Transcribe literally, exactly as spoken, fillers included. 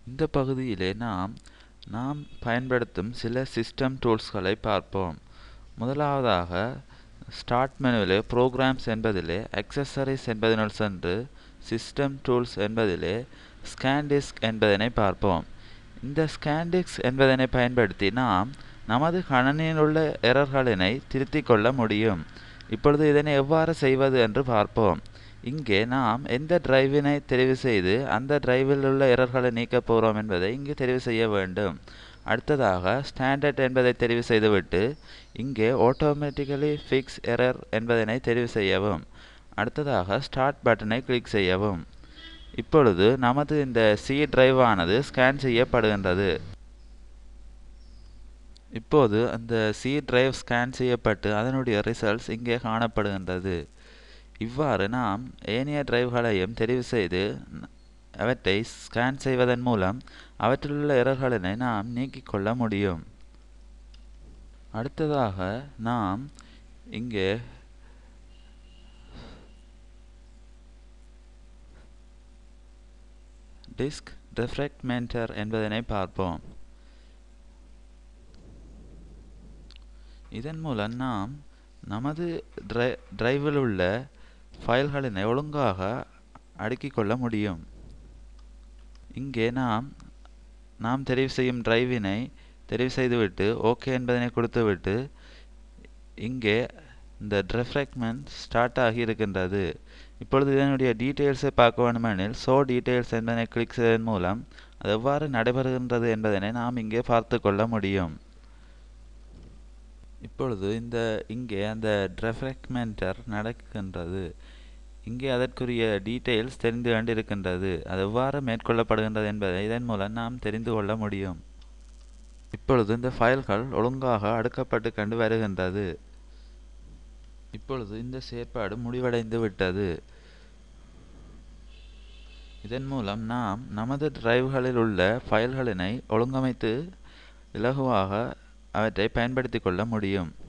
இந்த பகுதியிலே நாம் நாம் பயன்படுத்தும் சில சிஸ்டம் டூல்ஸ்களை பார்ப்போம். முதலாவதாக ஸ்டார்ட் மெனுவிலே ப்ரோக்ராம்ஸ் என்பதிலே அக்சஸரிஸ் என்பதனுள் சென்று சிஸ்டம் டூல்ஸ் என்பதிலே ஸ்கேன்டிஸ்க் என்பதனை பார்ப்போம். இந்த ஸ்கேன்டிஸ்க் என்பதனை பயன்படுத்தி நாம் நமது கணினியில் உள்ள எரர்களினை திருத்திக் கொள்ள முடியும். இப்பொழுது இதனை எவ்வாறு செய்வது என்று பார்ப்போம். இங்கே நாம் எந்த டிரைவினை தெரிவு செய்து அந்த டிரைவில் உள்ள எரர்களை நீக்க போகிறோம் என்பதை இங்கே தெரிவு செய்ய வேண்டும். அடுத்ததாக ஸ்டாண்டர்ட் என்பதை தெரிவு செய்துவிட்டு இங்கே ஆட்டோமேட்டிக்கலி ஃபிக்ஸ் எரர் என்பதனை தெரிவு செய்யவும். அடுத்ததாக ஸ்டார்ட் பட்டனை கிளிக் செய்யவும். இப்பொழுது நமது இந்த சி டிரைவ் ஆனது ஸ்கேன் செய்யப்படுகின்றது. இப்போது அந்த சி டிரைவ் ஸ்கேன் செய்யப்பட்டு அதனுடைய ரிசல்ட்ஸ் இங்கே காணப்படுகின்றது. இவ்வாறு நாம் ஏனைய டிரைவ்களையும் தெரிவு செய்து அவற்றை ஸ்கேன் செய்வதன் மூலம் அவற்றிலுள்ள எரர்களினை நாம் நீக்கிக் கொள்ள முடியும். அடுத்ததாக நாம் இங்கே டிஸ்க் டிஃப்ராக்மென்டர் என்பதனை பார்ப்போம். இதன் மூலம் நாம் நமது டிரை டிரைவில் உள்ள ஃபைல்களினை ஒழுங்காக அடுக்கிக் கொள்ள முடியும். இங்கே நாம் நாம் தெரிவு செய்யும் டிரைவினை தெரிவு செய்துவிட்டு ஓகே என்பதனை கொடுத்துவிட்டு இங்கே இந்த டிஃப்ராக்மென்ட் ஸ்டார்ட் ஆகி இருக்கின்றது. இப்பொழுது இதனுடைய டீட்டெயில்ஸை பார்க்க வேண்டுமெனில் ஷோ டீட்டெயில்ஸ் என்பதனை கிளிக் செய்வதன் மூலம் அது எவ்வாறு நடைபெறுகின்றது என்பதனை நாம் இங்கே பார்த்து கொள்ள முடியும். இப்பொழுது இந்த இங்கே அந்த டிஃப்ராக்மென்டர் நடக்கின்றது. இங்கே அதற்குரிய டீட்டெயில்ஸ் தெரிந்து கொண்டிருக்கின்றது. அது எவ்வாறு மேற்கொள்ளப்படுகின்றது என்பதை இதன் மூலம் நாம் தெரிந்து கொள்ள முடியும். இப்பொழுது இந்த ஃபைல்கள் ஒழுங்காக அடுக்கப்பட்டு கண்டு வருகின்றது. இப்பொழுது இந்த செயற்பாடு முடிவடைந்து விட்டது. இதன் மூலம் நாம் நமது டிரைவ்களில் உள்ள ஃபைல்களினை ஒழுங்கமைத்து இலகுவாக அவற்றை பயன்படுத்தி கொள்ள முடியும்.